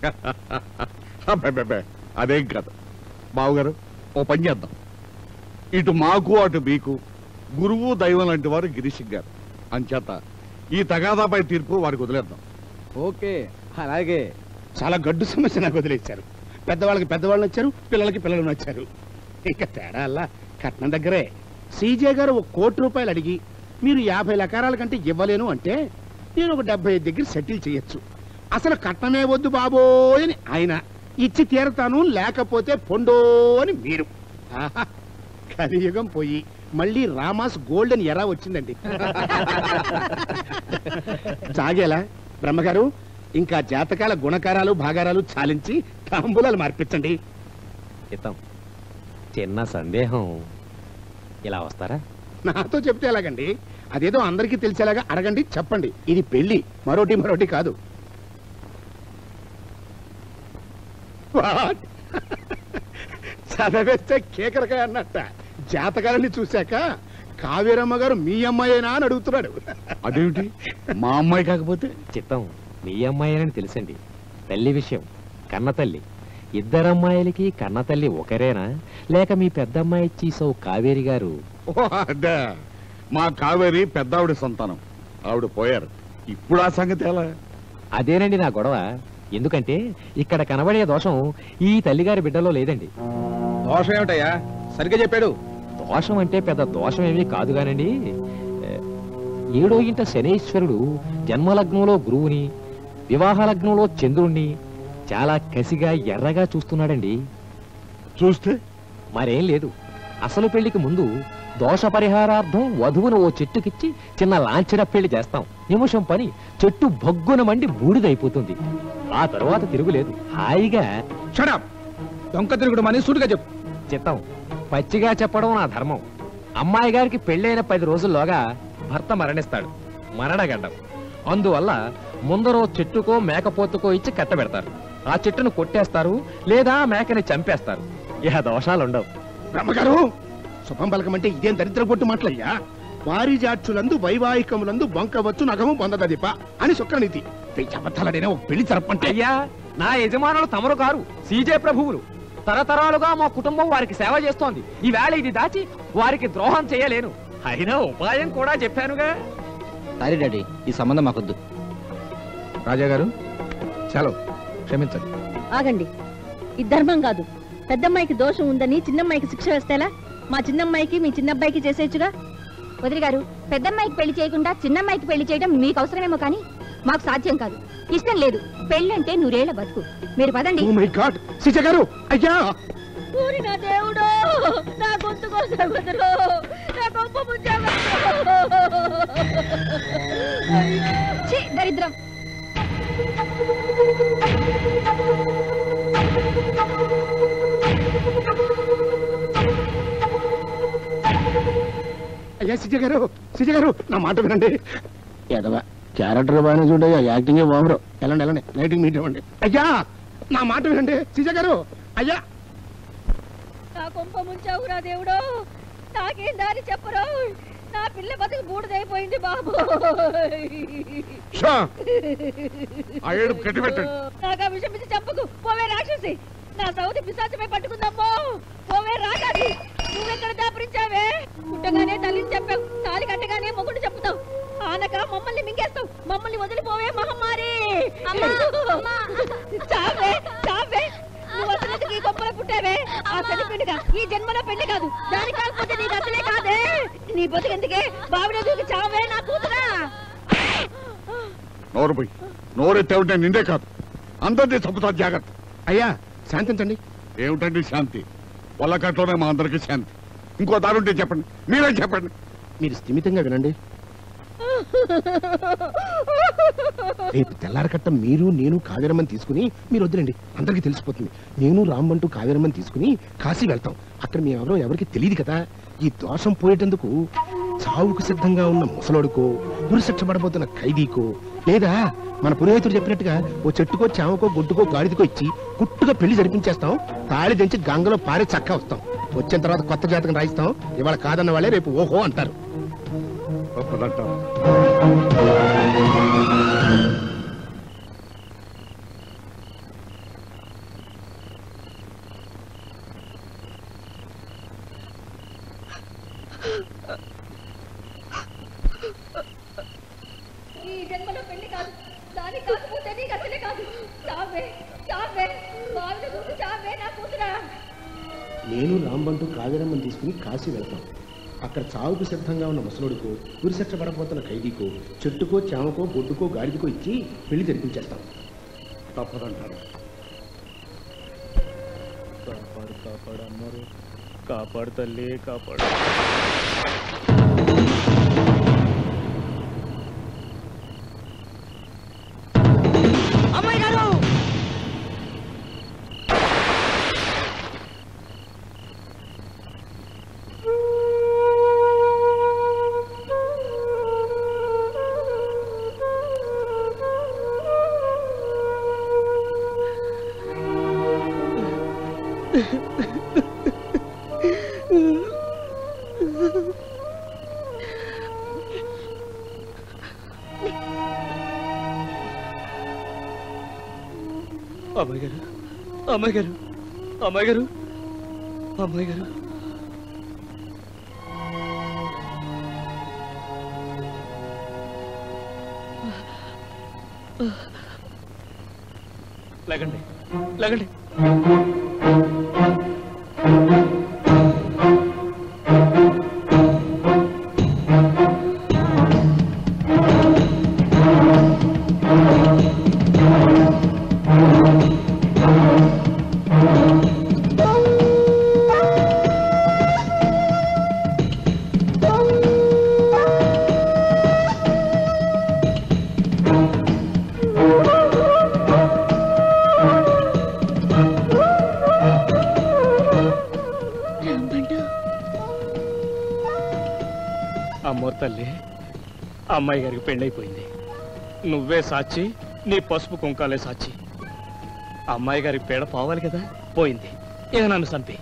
అదేం కాదు బావగారు, ఓ పని చేద్దాం. ఇటు మాకు అటు మీకు గురువు దైవం లాంటి వారు గిరీష్ గారు. అంచేత ఈ తగాదాపై తీర్పు వారికి వదిలేద్దాం. ఓకే, అలాగే. చాలా గడ్డు సమస్య నాకు వదిలేశారు. పెద్దవాళ్ళకి పెద్దవాళ్ళు నచ్చారు, పిల్లలకి పిల్లలు నచ్చారు. ఇంకా తేడా అలా కట్నం దగ్గరే. సీజే గారు ₹1 కోటి అడిగి మీరు 50 ఎకరాల కంటే ఇవ్వలేను అంటే నేను ఒక 75 దగ్గర సెటిల్ చేయొచ్చు. అసలు కట్నమే వద్దు బాబోయ్ అని ఆయన, ఇచ్చి తీరతాను లేకపోతే పొండో అని మీరు. ఆహా, కలియుగం పోయి మళ్ళీ రామాస్ గోల్డెన్ ఎరా వచ్చిందండి. సాగేలా బ్రహ్మగారు, ఇంకా జాతకాల గుణకారాలు భాగారాలు చాలించి తాంబూలాలు మార్పించండి. చిన్న సందేహం, ఇలా వస్తారా? నాతో చెప్తే ఎలాగండి? అదేదో అందరికీ తెలిసేలాగా అడగండి, చెప్పండి. ఇది పెళ్లి, మరోటి కాదు. చదివేస్తే కేకరకాయ అన్నట్ట. జాతకాలని చూశాక కావేరమ్మ గారు మీ అమ్మాయేనా అని అడుగుతున్నాడు. అదేమిటి మా అమ్మాయి కాకపోతే? చిత్తం మీ అమ్మాయినని తెలుసండి. తల్లి విషయం, కన్న తల్లి. ఇద్దరమ్మాయిలకి కన్న తల్లి ఒకరేనా, లేక మీ పెద్దమ్మాయి చీసవు కావేరి గారు? అదే, మా కావేరి పెద్దావిడ సంతానం. ఆవిడ పోయారు. ఇప్పుడు ఆ సంగతి ఎలా? అదేనండి నా గొడవ. ఎందుకంటే ఇక్కడ కనబడే దోషం ఈ తల్లిగారి బిడ్డలో లేదండి. దోషం ఏమిటయ్యా? సరిగ్గా చెప్పాడు. దోషం అంటే పెద్ద దోషం ఏమీ కాదు కానండి. 7వ ఇంట శనేశ్వరుడు జన్మలగ్నంలో గురువుని, వివాహ లగ్నంలో చంద్రుణ్ణి చాలా కసిగా ఎర్రగా చూస్తున్నాడండి. చూస్తే మరేం లేదు. అసలు పెళ్లికి ముందు దోష పరిహారార్థం వధువును ఓ చెట్టుకిచ్చి చిన్న లాంఛన పెళ్లి చేస్తాం. నిమిషం పని చెట్టు భగ్గున మండి బూడిదైపోతుంది. ఆ తరువాత తిరుగులేదు. హాయిగా దొంక తిరుగుడు మని సూటిగా చెప్పు. చిత్తం పచ్చిగా చెప్పడం నా ధర్మం. అమ్మాయి గారికి పెళ్ళైన 10 రోజుల్లోగా భర్త మరణిస్తాడు. మరణగడ్డం. అందువల్ల ముందరో చెట్టుకో మేకపోతుకో ఇచ్చి కట్టబెడతారు. ఆ చెట్టును కొట్టేస్తారు, లేదా మేకని చంపేస్తారు. ఇహ దోషాలుండవు. బ్రహ్మగారు, శుభం పలకమంటే ఇదేం దరిద్ర కొట్టు మాటలయ్యా. వారిజాక్షులందు వైవాహికములందు బొంకవచ్చు నగము పొందదదిప అని శుక్రనీతి. అబద్ధాలైనా ఒక పెళ్లి జరపంటే. అయ్యా, నా యజమానులు తమరు కారు, సీజే ప్రభువులు. తరతరాలుగా మా కుటుంబం వారికి సేవ చేస్తోంది. ఈవేళ ఇది దాచి వారికి ద్రోహం చేయలేను. అయినా ఉపాయం కూడా చెప్పానుగా. సారీ డాడీ, ఈ సంబంధం మాకొద్దు. రాజాగారు, చలో క్షమించండి. ఆగండి. ఇది ధర్మం కాదు. పెద్దమ్మాయికి దోషం ఉందని చిన్నమ్మాయికి శిక్ష వేస్తేలా? మా చిన్నమ్మాయికి మీ చిన్నబ్బాయికి చేసేయచ్చుగా. వదిలి గారు, పెద్దమ్మాయికి పెళ్లి చేయకుండా చిన్నమ్మాయికి పెళ్లి చేయడం మీకు అవసరమేమో కానీ మాకు సాధ్యం కాదు. ఇష్టం లేదు. పెళ్ళంటే 100 ఏళ్ల బతుకు. మీరు పదండి. ఓ మై గాడ్, సీజ గారు, అయ్యా! ఊరి నా దేవుడో, నా గొంతు కోసం వదరు, నా గొప్ప ముద్దావరు. ఛీ, దరిద్రం. అయ్యా సీజ గారు, నా మాట వినండి. ఎదవా క్యారెక్టర్ బాగానే చూడయ్యా, యాక్టింగే బాగురు. వెళ్ళండి, నైటింగ్ మీట్ ఇవ్వండి. అయ్యా, నా మాట వినండి. సీజ గారు, అయ్యా! నా కొంప ముంచావురా దేవుడో, నాకేం దారి చెప్పరు. నా పిల్ల బతుకు బూడిదైపోయింది బాబు. నాకు ఆ విషయం ఇచ్చి చంపకు. పోవే రాక్షసి. నా సౌతి పిశాచమే పట్టుకుందమ్మో. పోవే రాగాది. నువ్వెక్కడ దాపరించావే? పుట్టగానే తల్లిని చెప్పావు, తాలి కట్టగానే మొగుడు చెప్పుతావు. ఆనక మమ్మల్ని మింగేస్తావు. మమ్మల్ని వదిలిపోవే మహమ్మారి. చావే. నువ్వు అసలు ఈ గొప్పలో పుట్టావే. ఆ చనిపోయినగా ఈ జన్మలో పెళ్లి కాదు. దాని కాకపోతే నీకు అసలే కాదే. నీ బతుకెందుకే? బావిడ దూకి చావే నా కూతురా. నోరెత్తే ఉంటే నిండే కాదు, అందరినీ చంపుతా. జాగ్రత్త. అయ్యా శాంతించండి. ఏమిటండి శాంతి? వల్లకట్లోనే మా అందరికీ శాంతి. ఇంకో దారుంటే చెప్పండి, మీరే చెప్పండి. మీరు స్థిమితంగా వినండి. రేపు తెల్లారకట్ట మీరు నేను కావేరమ్మని తీసుకుని, మీరు వద్దులండి, అందరికీ తెలిసిపోతుంది. నేను రామ్మంటూ కావేరమ్మని తీసుకుని కాశీ వెళ్తాం. అక్కడ మేము ఎవరికి తెలియదు కదా. ఈ దోషం పోయేటందుకు చావుకు సిద్ధంగా ఉన్న ముసలోడుకో, ఉరిశిక్ష పడబోతున్న ఖైదీకో, లేదా మన పురోహితుడు చెప్పినట్టుగా ఓ చెట్టుకో, చామకో, గుడ్డుకో, గాడిదకో ఇచ్చి గుట్టుగా పెళ్లి జరిపించేస్తాం. తాళి దించి గంగలో పారే చక్కా వస్తాం. వచ్చిన తర్వాత కొత్త జాతకం రాయిస్తాం. ఇవాళ కాదన్న వాళ్ళే రేపు ఓహో అంటారు. ఈ జన్మలో పెళ్లి కాదు, దాని కాకపోతే నీకు అసలే కాదు. చావే చావే, బావిని చూసి చావే నా కూతురా. నేను రాంబంటూ కావేరమ్మని తీసుకుని కాశీ వెళ్తాం. అక్కడ చావుకు సిద్ధంగా ఉన్న ముసలుడికో ఉరిశిక్ష పడబోతున్న ఖైదీకో చెట్టుకో చామకో బొడ్డుకో గాడిదకో ఇచ్చి పెళ్లి జరిపించేస్తాం. తప్పదంటారు. కాపాడు కాపాడు అన్నారు. కాపాడు తల్లి కాపాడు. అమ్మాయి గారు అమ్మాయి గారు అమ్మాయి గారు అమ్మాయి గారు అమ్మాయి గారు లేకండి లేకండి. అమ్మో తల్లి, అమ్మాయి గారికి పెళ్ళైపోయింది. నువ్వే సాక్షి, నీ పసుపు కుంకాలే సాక్షి. అమ్మాయి గారికి పేడ పోవాలి కదా, పోయింది. ఇక నన్ను చంపి.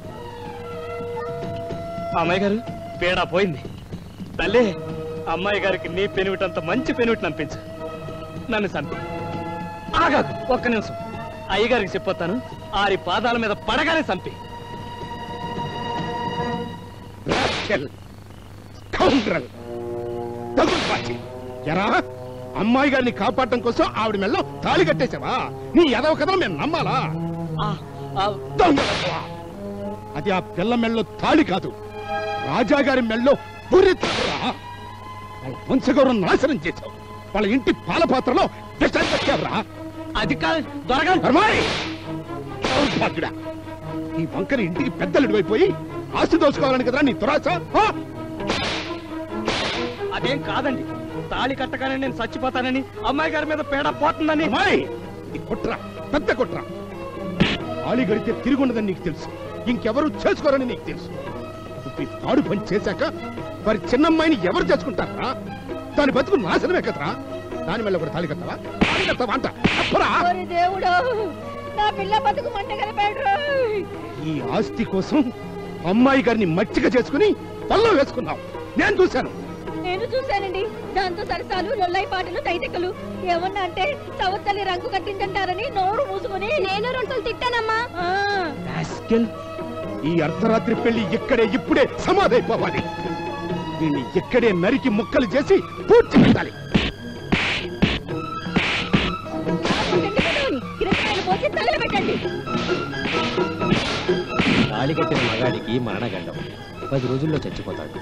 అమ్మాయి గారు పేడ పోయింది. తల్లి, అమ్మాయి గారికి నీ పెనువిటంత మంచి పెనువిటి అనిపించు. నన్ను చంపి. ఆగాదు ఒక్క నిమిషం, అయ్యగారికి చెప్పొస్తాను. ఆరి పాదాల మీద పడగానే చంపి. ఎరా, అమ్మాయి గారిని కాపాడటం కోసం ఆవిడ మెల్లో తాళి కట్టేశావా? నీ ఎదవ కథ మేము నమ్మాలా? దొంగలవ్వా! అది ఆ పిల్ల మెల్లో తాళి కాదు, రాజాగారి మెల్లో పూరితరా. వాళ్ళ వంశగౌరవం నాశనం చేశావు. వాళ్ళ ఇంటి పాల పాత్రలో విషం పెట్టావురా. అది కాదు దొరగా. ఈ వంకని ఇంటికి పెద్దలుడి అయిపోయి ఆస్తి దోచుకోవాలని కదరా నీ దురాశ? అదేం కాదండి, తాళి కట్టగానే నేను చచ్చిపోతానని, అమ్మాయి గారి మీద పేడ పోతుందని. కుట్ర, పెద్ద కుట్ర. తాళి గడితే తిరుగుండదని నీకు తెలుసు, ఇంకెవరు చేసుకోరని నీకు తెలుసు. ఈ తాడు పని చేశాక మరి చిన్నమ్మాయిని ఎవరు చేసుకుంటారా? దాని బతుకు నాశనమే కదరా. దాని వల్ల కూడా తాళి కట్టవా? తాళి కట్టవా అంట. దేవుడు, నా పిల్ల బతుకు మంట కలిపాడు. ఈ ఆస్తి కోసం అమ్మాయి గారిని మచ్చిక చేసుకుని పల్లో వేసుకున్నావు. నేను చూశాను. నేను చూశానండి. దాంతో సరసాలు, లొల్లై పాటలు, తైతెక్కలు. ఏమన్నా అంటే సవత్తల్లి రంగు కట్టిందంటారని నోరు మూసుకుని నేను రెండు తిట్టానమ్మా. ఈ అర్ధరాత్రి పెళ్లి ఇక్కడే ఇప్పుడే సమాధైపోవాలి. దీన్ని ఇక్కడే నరికి ముక్కలు చేసి పూర్తి పెట్టాలి. పోసి తగలబెట్టండి. తాళి కట్టిన మగాడికి మరణగండం. 10 రోజుల్లో చచ్చిపోతాడు.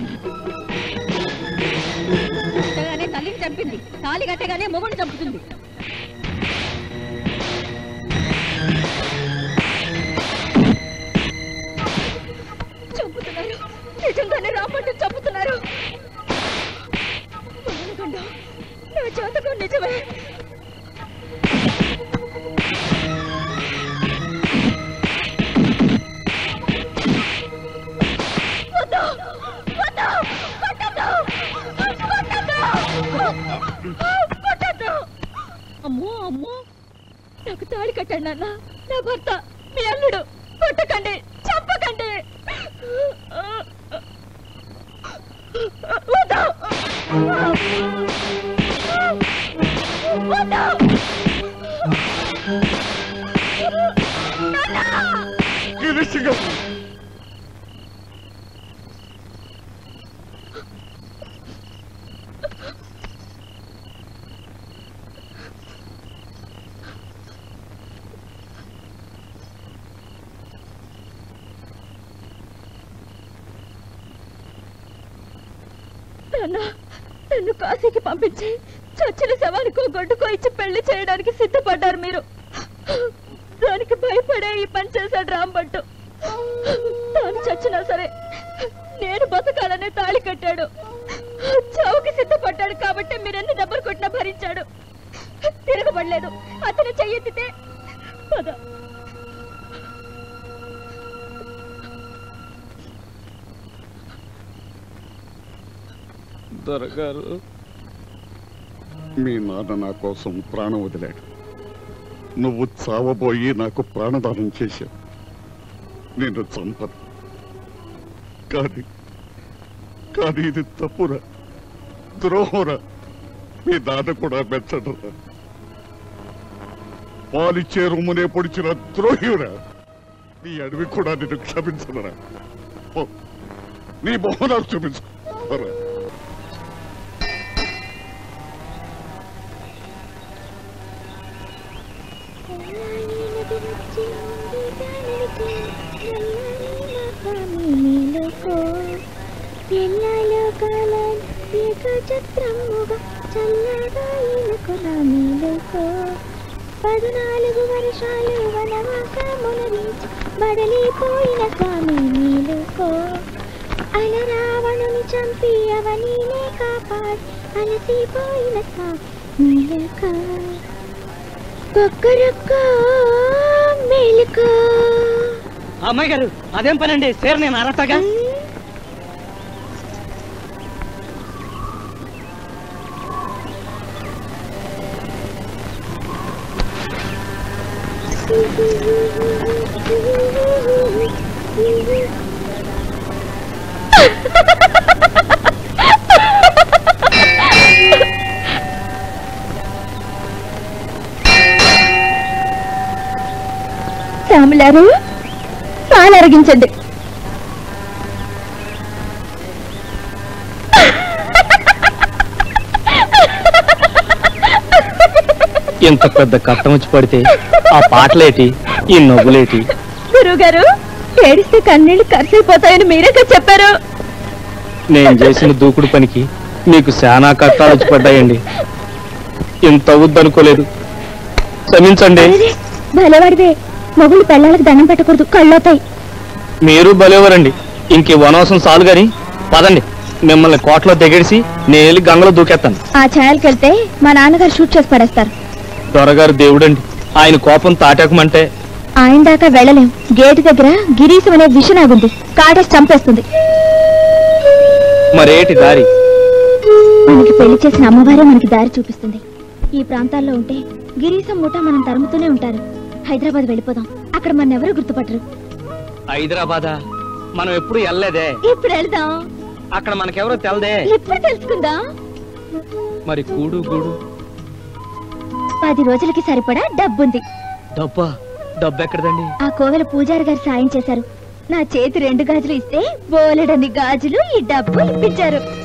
కట్టగానే తల్లిని చంపింది, తాళి కట్టగానే మొగుడిని చంపుతుంది. చంపుతున్నారు, నిజంగానే రామంటూ చంపుతున్నారు. నా జాతకం నిజమే. అమ్మో అమ్మో, నాకు తాళి కట్టండి నాన్న. నా భర్త, మీ అల్లుడు. కొట్టకండి, చంపకండి. నన్ను కాశీకి పంపించి చచ్చిన శవానికో గొడ్డుకో ఇచ్చి పెళ్లి చేయడానికి సిద్ధపడ్డారు మీరు. దానికి భయపడే ఈ పని చేశాడు రాంబంటు. తాను చచ్చినా సరే నేను బతకాలనే తాళి కట్టాడు. చావుకి సిద్ధపడ్డాడు కాబట్టి మీరెన్ని దెబ్బలు కొట్టినా భరించాడు. తిరగబడలేదు. అతను చెయ్యెత్తితే పద. దొరగారు, మీ నాన్న నా కోసం ప్రాణం వదిలాడు. నువ్వు చావబోయి నాకు ప్రాణదానం చేశావు. నేను చంపను. కానీ ఇది తప్పురా, ద్రోహంరా. మీ నాన్న కూడా మెచ్చడరా. పాలిచ్చే రొమ్మునే పొడిచిన ద్రోహిరా. నీ అడవి కూడా నేను క్షమించనురా. నీ బహునాలు చూపించు. పదునాలుగు వర్షాలు వనవాసమునరించి బడలిపోయిన స్వామి నీలుకో. అలరావణుని చంపి అవనీనే కాపాడి అలసిపోయిన స్వామి నీలుకో. కొక్కరొక్క మేలుకో. అమ్మాయి గారు, అదేం పనండి? సేర్ నేను అరసగా శ్యామలారు, పాలు అరగించండి. ఎంత పెద్ద కట్టం వచ్చి పడితే ఆ పాటలేటి, ఈ నవ్వులేటి? గురువు గారు, ఏడిస్తే కన్నీళ్లు కరిసైపోతాయని మీరేగా చెప్పారు. నేను చేసిన దూకుడు పనికి మీకు శానా కట్టాలు వచ్చి పడ్డాయండి. ఇంత అవుద్దనుకోలేదు. క్షమించండి. భలేవాడివే. మొగుళ్ళు పెళ్ళాలకు దండం పెట్టకూడదు, కళ్ళవుతాయి. మీరు బలేవరండి. ఇంకే వనవసం చాలు గాని పదండి. మిమ్మల్ని కోటలో దిగేసి నేను గంగలో దూకేస్తాను. ఆ ఛాయలకి వెళ్తే మా నాన్నగారు షూట్ చేసి పడేస్తారు. దొరగారు దేవుడండి. ఆయన కోపం తాటాకమంటే ఆయన దాకా వెళ్ళలేం. గేటు దగ్గర గిరీశం అనే విషనాగుంది. కాటేసి చంపేస్తుంది. మరేటి దారి? మనకి పెళ్లి చేసిన అమ్మవారే మనకి దారి చూపిస్తుంది. ఈ ప్రాంతాల్లో ఉంటే గిరీశం మూట మనం తరుముతూనే ఉంటారు. హైదరాబాద్ వెళ్ళిపోదాం. అక్కడ మన ఎవరు గుర్తుపట్టరు. హైదరాబాదా? మనం ఎప్పుడు వెళ్ళలేదే. ఇప్పుడు వెళ్దాం. అక్కడ మనకెవరో తెలదే. ఎప్పుడు తెలుసుకుందాం. మరి కూడు గూడు 10 రోజులకి సరిపడా డబ్బుంది. డబ్బా? డబ్బెక్కడదండి? ఆ కోవెల పూజారి గారు సాయం చేశారు. నా చేతి 2 గాజులు ఇస్తే బోలెడన్ని గాజులు ఈ డబ్బు ఇప్పించారు.